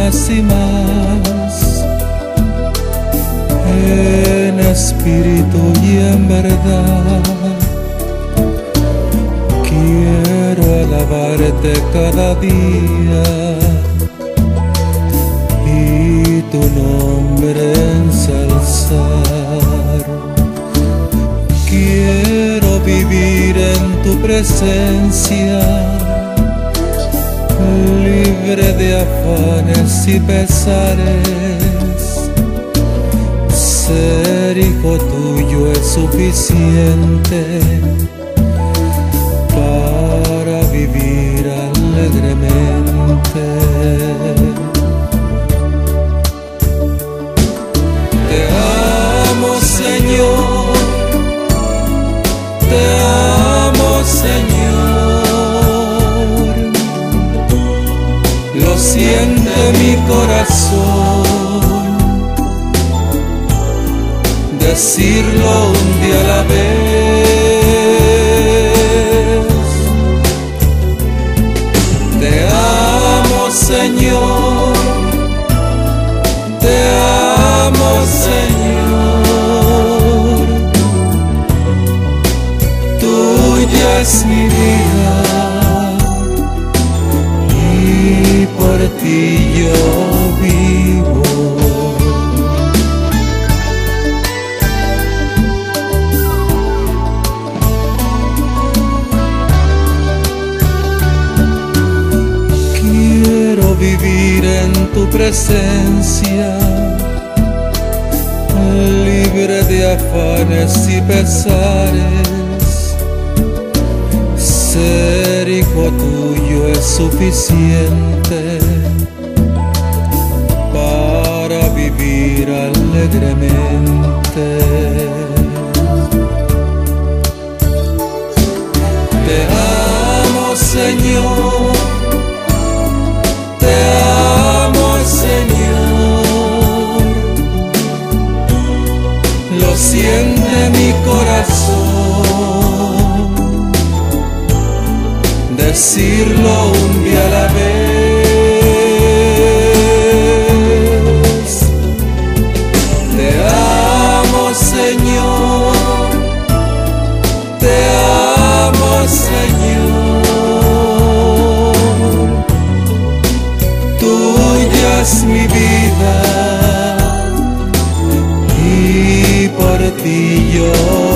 más y más, en espíritu y en verdad. Quiero alabarte cada día y tu nombre ensalzar. Quiero vivir en tu presencia, libre de afanes y pesares. Ser hijo tuyo es suficiente para vivir alegremente. Te amo, Señor, te amo, Señor. Lo siente mi corazón, decirlo un día a la vez. Te amo, Señor, te amo, Señor. Tuya es mi vida y por ti yo vivo. Vivir en tu presencia, libre de afanes y pesares. Ser hijo tuyo es suficiente para vivir alegremente. Te amo, Señor, te amo, Señor. Lo siente mi corazón, decirlo un día a la vez. Te amo, Señor, te amo, Señor. Tuya es mi vida y por ti yo